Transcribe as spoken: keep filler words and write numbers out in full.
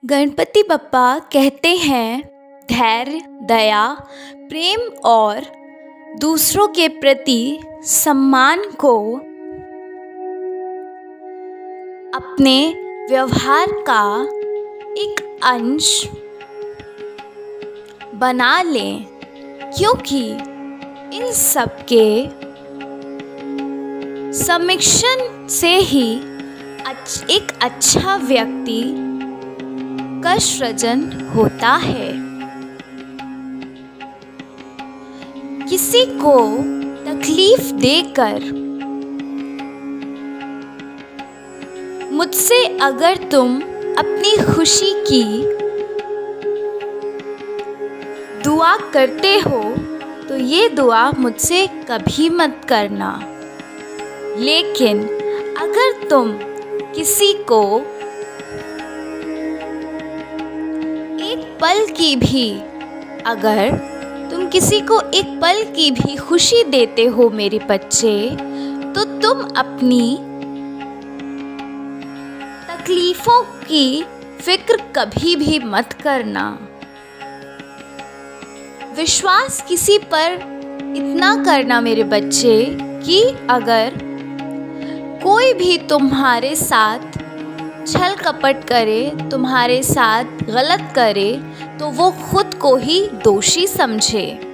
गणपति बप्पा कहते हैं, धैर्य, दया, प्रेम और दूसरों के प्रति सम्मान को अपने व्यवहार का एक अंश बना लें, क्योंकि इन सब के समिश्रण से ही एक अच्छा व्यक्ति का सृजन होता है। किसी को तकलीफ देकर मुझसे अगर तुम अपनी खुशी की दुआ करते हो तो ये दुआ मुझसे कभी मत करना। लेकिन अगर तुम किसी को एक पल की भी अगर तुम किसी को एक पल की भी खुशी देते हो मेरे बच्चे, तो तुम अपनी तकलीफों की फिक्र कभी भी मत करना। विश्वास किसी पर इतना करना मेरे बच्चे कि अगर कोई भी तुम्हारे साथ छल कपट करे, तुम्हारे साथ गलत करे, तो वो खुद को ही दोषी समझे।